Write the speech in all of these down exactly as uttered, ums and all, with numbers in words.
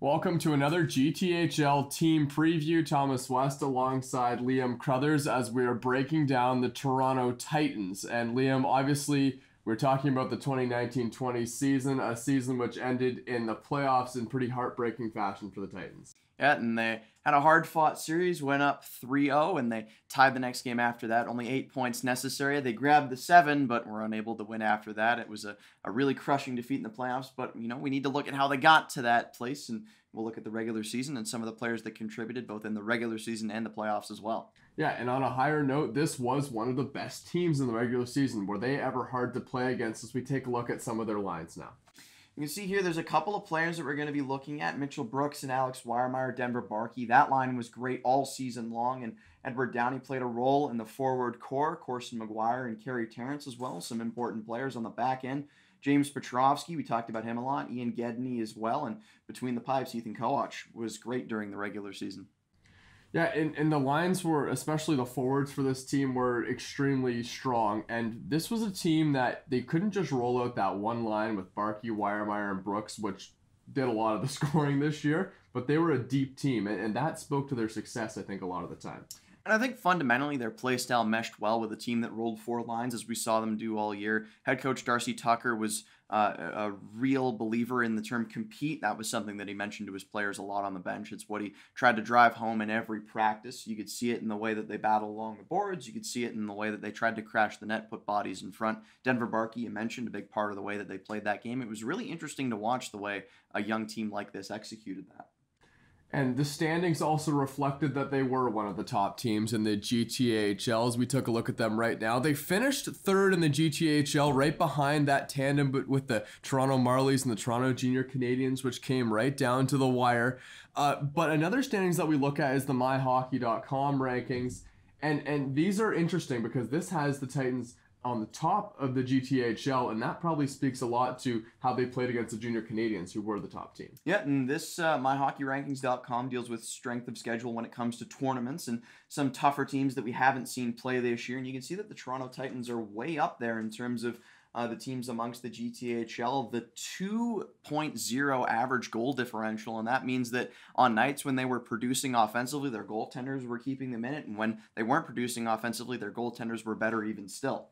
Welcome to another G T H L team preview. Thomas West alongside Liam Crothers as we are breaking down the Toronto Titans. And Liam, obviously, we're talking about the twenty nineteen twenty season, a season which ended in the playoffs in pretty heartbreaking fashion for the Titans. Yeah, and they had a hard-fought series, went up three oh, and they tied the next game after that. Only eight points necessary. They grabbed the seven, but were unable to win after that. It was a, a really crushing defeat in the playoffs, but, you know, we need to look at how they got to that place, and we'll look at the regular season and some of the players that contributed both in the regular season and the playoffs as well. Yeah, and on a higher note, this was one of the best teams in the regular season. Were they ever hard to play against as we take a look at some of their lines now? You can see here there's a couple of players that we're going to be looking at. Mitchell Brooks and Alex WEIERMAIR, Denver BARKEY. That line was great all season long, and Edward DOWNEY played a role in the forward core. Corson MAGUIRE and Carey TERRANCE as well, some important players on the back end. James PETROVSKI, we talked about him a lot. Ian GEDNEY as well, and between the pipes, Yianni KOUKOUVES was great during the regular season. Yeah, and, and the lines were, especially the forwards for this team, were extremely strong. And this was a team that they couldn't just roll out that one line with BARKEY, WEIERMAIR, and Brooks, which did a lot of the scoring this year. But they were a deep team, and, and that spoke to their success, I think, a lot of the time. And I think fundamentally their play style meshed well with a team that rolled four lines, as we saw them do all year. Head coach Darcy Tucker was uh, a real believer in the term compete. That was something that he mentioned to his players a lot on the bench. It's what he tried to drive home in every practice. You could see it in the way that they battle along the boards. You could see it in the way that they tried to crash the net, put bodies in front. Denver BARKEY, you mentioned, a big part of the way that they played that game. It was really interesting to watch the way a young team like this executed that. And the standings also reflected that they were one of the top teams in the G T H L. As we took a look at them right now, they finished third in the G T H L, right behind that tandem with the Toronto Marlies and the Toronto Junior Canadiens, which came right down to the wire. Uh, but another standings that we look at is the my hockey dot com rankings. And, and these are interesting because this has the Titans on the top of the G T H L, and that probably speaks a lot to how they played against the Junior Canadiens, who were the top team. Yeah, and this uh, my hockey rankings dot com deals with strength of schedule when it comes to tournaments and some tougher teams that we haven't seen play this year. And you can see that the Toronto Titans are way up there in terms of uh, the teams amongst the G T H L. The two point oh average goal differential, and that means that on nights when they were producing offensively, their goaltenders were keeping them in it, and when they weren't producing offensively, their goaltenders were better even still.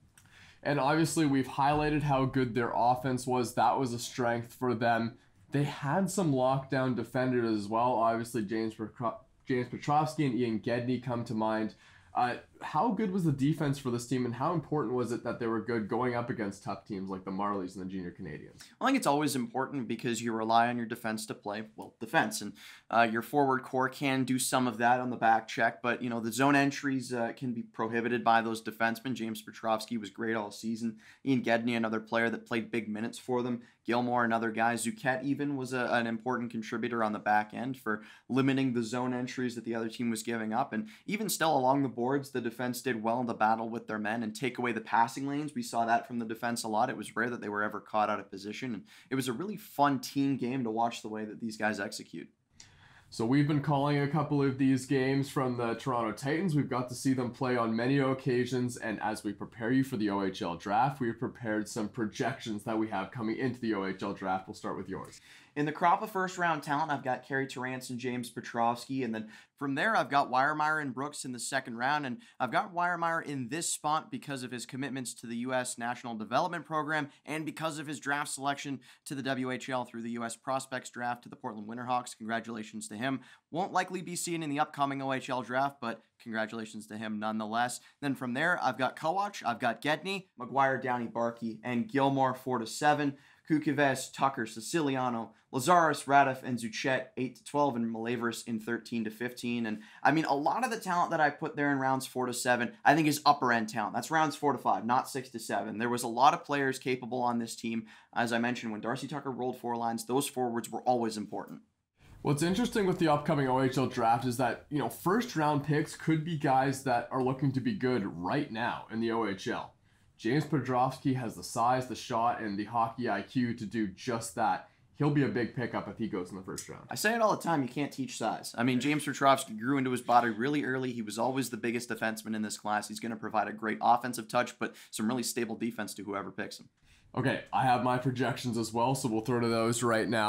And obviously, we've highlighted how good their offense was. That was a strength for them. They had some lockdown defenders as well. Obviously, James James Petrovsky and Ian Gedney come to mind. Uh, how good was the defense for this team, and how important was it that they were good going up against tough teams like the Marlies and the Junior Canadiens? I think it's always important because you rely on your defense to play, well, defense, and uh, your forward core can do some of that on the back check, but, you know, the zone entries uh, can be prohibited by those defensemen. James Petrovsky was great all season. Ian Gedney, another player that played big minutes for them. Gilmore, another guy. ZUCCHET even was a, an important contributor on the back end for limiting the zone entries that the other team was giving up, and even still along the boards, the defense did well in the battle with their men and take away the passing lanes. We saw that from the defense a lot. It was rare that they were ever caught out of position, and it was a really fun team game to watch the way that these guys execute. So we've been calling a couple of these games from the Toronto Titans. We've got to see them play on many occasions, and as we prepare you for the O H L draft, we've prepared some projections that we have coming into the O H L draft. We'll start with yours. In the crop of first-round talent, I've got Carey TERRANCE and James Petrovsky, and then from there, I've got WEIERMAIR and Brooks in the second round, and I've got WEIERMAIR in this spot because of his commitments to the U S National Development Program and because of his draft selection to the W H L through the U S Prospects Draft to the Portland Winterhawks. Congratulations to him. Won't likely be seen in the upcoming O H L draft, but congratulations to him nonetheless. Then from there, I've got KOUKOUVES, I've got Gedney, MAGUIRE, DOWNEY, BARKEY, and Gilmore four to seven. KOUKOUVES, Tucker, Siciliano, Lazaris, RADEFF, and ZUCCHET eight to twelve, and Malaveris in thirteen to fifteen. And I mean, a lot of the talent that I put there in rounds four to seven, I think is upper end talent. That's rounds four to five, not six to seven. There was a lot of players capable on this team. As I mentioned, when Darcy Tucker rolled four lines, those forwards were always important. What's interesting with the upcoming O H L draft is that, you know, first round picks could be guys that are looking to be good right now in the O H L. James Petrovsky has the size, the shot, and the hockey I Q to do just that. He'll be a big pickup if he goes in the first round. I say it all the time, you can't teach size. I mean, James Petrovsky grew into his body really early. He was always the biggest defenseman in this class. He's going to provide a great offensive touch, but some really stable defense to whoever picks him. Okay, I have my projections as well, so we'll throw to those right now.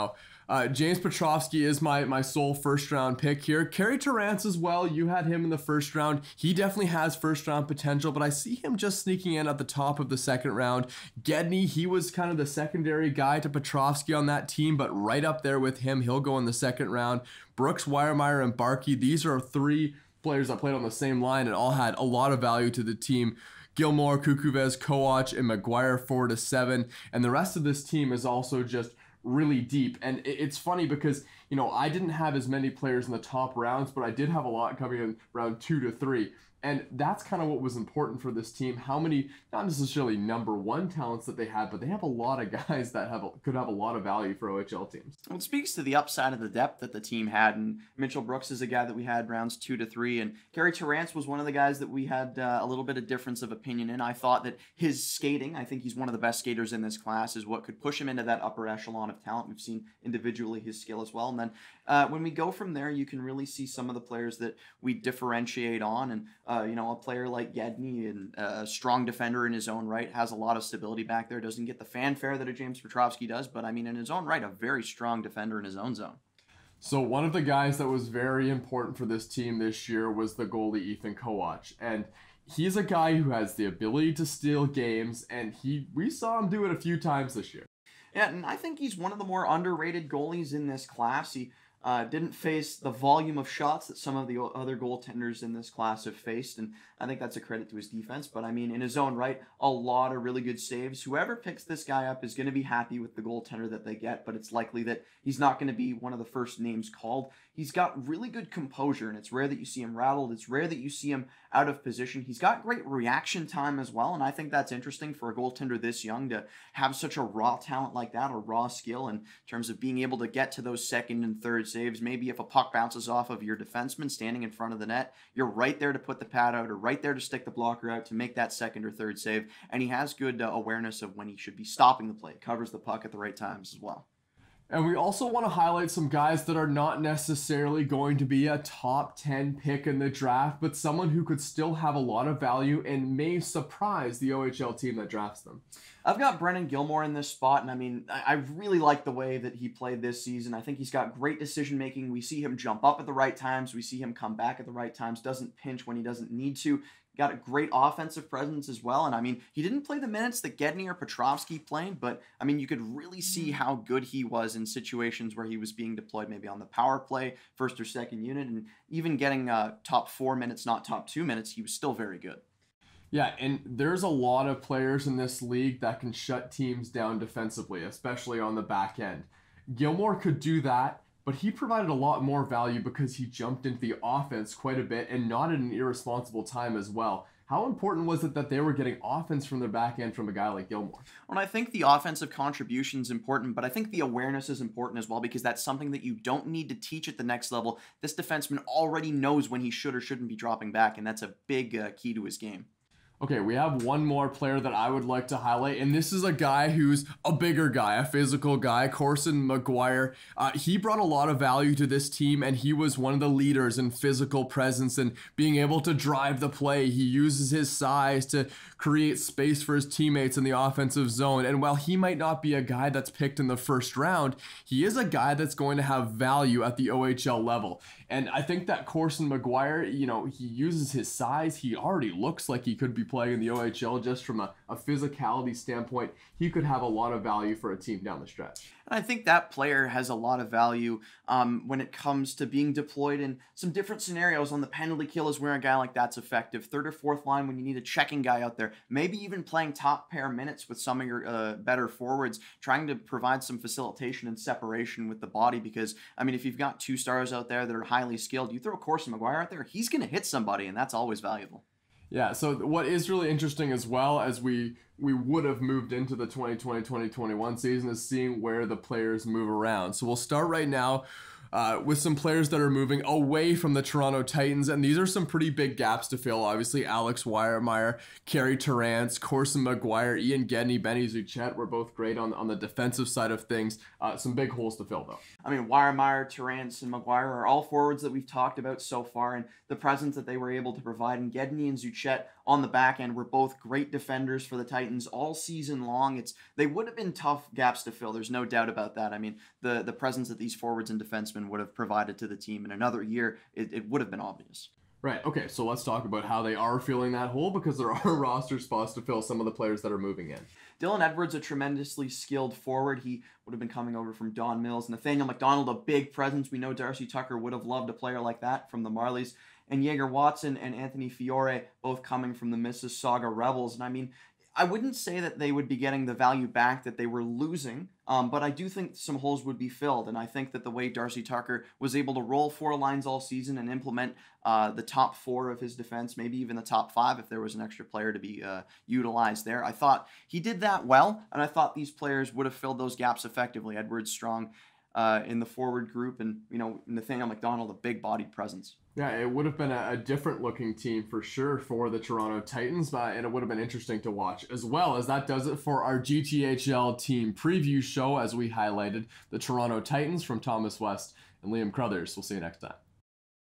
Uh, James Petrovsky is my my sole first round pick here. Carey TERRANCE as well. You had him in the first round. He definitely has first round potential, but I see him just sneaking in at the top of the second round. Gedney, he was kind of the secondary guy to Petrovsky on that team, but right up there with him, he'll go in the second round. Brooks, WEIERMAIR, and Barkey, these are three players that played on the same line and all had a lot of value to the team. GILLMORE, KOUKOUVES, KOUACH, and MAGUIRE four to seven, and the rest of this team is also just really deep. And it's funny because, you know, I didn't have as many players in the top rounds, but I did have a lot coming in round two to three. And that's kind of what was important for this team. How many, not necessarily number one talents that they had, but they have a lot of guys that have a, could have a lot of value for O H L teams. Well, it speaks to the upside of the depth that the team had. And Mitchell Brooks is a guy that we had rounds two to three. And Carey TERRANCE was one of the guys that we had uh, a little bit of difference of opinion in. I thought that his skating, I think he's one of the best skaters in this class, is what could push him into that upper echelon of talent. We've seen individually his skill as well. And then uh, when we go from there, you can really see some of the players that we differentiate on. And, uh, you know, a player like Yianni, and a strong defender in his own right, has a lot of stability back there, doesn't get the fanfare that a James Petrovsky does, but I mean, in his own right, a very strong defender in his own zone. So one of the guys that was very important for this team this year was the goalie Ethan KOUACH, and he's a guy who has the ability to steal games, and he we saw him do it a few times this year. Yeah, and I think he's one of the more underrated goalies in this class. He Uh, didn't face the volume of shots that some of the other goaltenders in this class have faced, and I think that's a credit to his defense. But I mean, in his own right, a lot of really good saves. Whoever picks this guy up is going to be happy with the goaltender that they get, but it's likely that he's not going to be one of the first names called. He's got really good composure, and it's rare that you see him rattled. It's rare that you see him out of position. He's got great reaction time as well, and I think that's interesting for a goaltender this young to have such a raw talent like that, a raw skill in terms of being able to get to those second and third saves. Maybe if a puck bounces off of your defenseman standing in front of the net, you're right there to put the pad out or right there to stick the blocker out to make that second or third save, and he has good uh, awareness of when he should be stopping the play, covers the puck at the right times as well. And we also want to highlight some guys that are not necessarily going to be a top ten pick in the draft, but someone who could still have a lot of value and may surprise the O H L team that drafts them. I've got Brendan GILLMORE in this spot, and I mean, I really like the way that he played this season. I think he's got great decision-making. We see him jump up at the right times. We see him come back at the right times, doesn't pinch when he doesn't need to. Got a great offensive presence as well. And I mean, he didn't play the minutes that Gedney or Petrovsky played, but I mean, you could really see how good he was in situations where he was being deployed maybe on the power play, first or second unit, and even getting uh, top four minutes, not top two minutes, he was still very good. Yeah, and there's a lot of players in this league that can shut teams down defensively, especially on the back end. GILLMORE could do that, but he provided a lot more value because he jumped into the offense quite a bit and not at an irresponsible time as well. How important was it that they were getting offense from their back end from a guy like GILLMORE? Well, I think the offensive contribution is important, but I think the awareness is important as well, because that's something that you don't need to teach at the next level. This defenseman already knows when he should or shouldn't be dropping back, and that's a big uh, key to his game. Okay, we have one more player that I would like to highlight, and this is a guy who's a bigger guy, a physical guy, Corson MAGUIRE. Uh, he brought a lot of value to this team, and he was one of the leaders in physical presence and being able to drive the play. He uses his size to create space for his teammates in the offensive zone, and while he might not be a guy that's picked in the first round, he is a guy that's going to have value at the O H L level. And I think that Corson MAGUIRE, you know, he uses his size. He already looks like he could be playing in the O H L just from a, a physicality standpoint. He could have a lot of value for a team down the stretch. And I think that player has a lot of value um, when it comes to being deployed in some different scenarios. On the penalty kill is where a guy like that's effective. Third or fourth line when you need a checking guy out there. Maybe even playing top pair minutes with some of your uh, better forwards, trying to provide some facilitation and separation with the body. Because, I mean, if you've got two stars out there that are highly skilled, you throw Corson MAGUIRE out there, he's going to hit somebody, and that's always valuable. Yeah, so what is really interesting as well as we we would have moved into the twenty twenty twenty twenty-one season is seeing where the players move around. So we'll start right now uh, with some players that are moving away from the Toronto Titans, and these are some pretty big gaps to fill. Obviously, Alex WEIERMAIR, Carey TERRANCE, Corson MAGUIRE, Ian GEDNEY, Benny ZUCCHET were both great on, on the defensive side of things. Uh, some big holes to fill, though. I I mean, WEIERMAIR, TERRANCE, and MAGUIRE are all forwards that we've talked about so far, and the presence that they were able to provide. And GEDNEY and ZUCCHET on the back end were both great defenders for the Titans all season long. It's they would have been tough gaps to fill. There's no doubt about that. I mean, the, the presence that these forwards and defensemen would have provided to the team in another year, it, it would have been obvious. Right. Okay. So let's talk about how they are filling that hole, because there are roster spots to fill some of the players that are moving in. Dylan Edwards, a tremendously skilled forward. He would have been coming over from Don Mills. Nathaniel McDonald, a big presence. We know Darcy Tucker would have loved a player like that from the Marlies. And Yeager Watson and Anthony Fiore, both coming from the Mississauga Rebels. And I mean, I wouldn't say that they would be getting the value back that they were losing, um, but I do think some holes would be filled. And I think that the way Darcy Tucker was able to roll four lines all season and implement uh, the top four of his defense, maybe even the top five if there was an extra player to be uh, utilized there, I thought he did that well, and I thought these players would have filled those gaps effectively. Edward Strong uh, in the forward group, and you know Nathaniel McDonald, a big-bodied presence. Yeah, it would have been a, a different looking team for sure for the Toronto Titans, but, and it would have been interesting to watch as well. As that does it for our G T H L team preview show, as we highlighted the Toronto Titans from Thomas West and Liam Crothers. We'll see you next time.